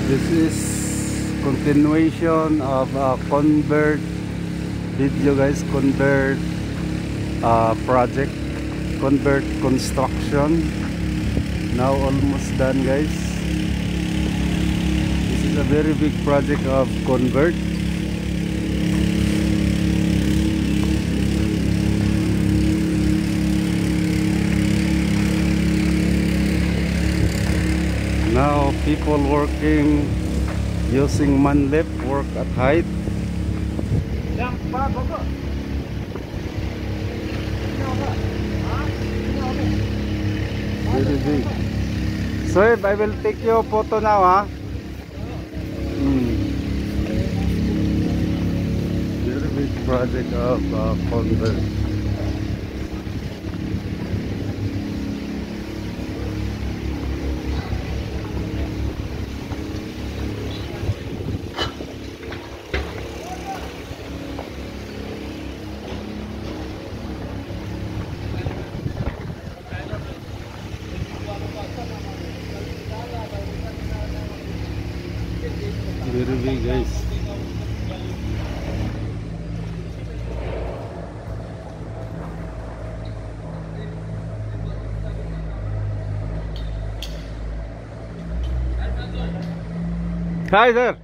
This is continuation of convert video, guys. Convert project, convert construction. Now almost done, guys. This is a very big project of convert. Now people working using manlip, work at height. Very big. So I will take your photo now, huh? Very big project of convert. Very big, guys. Hi, sir.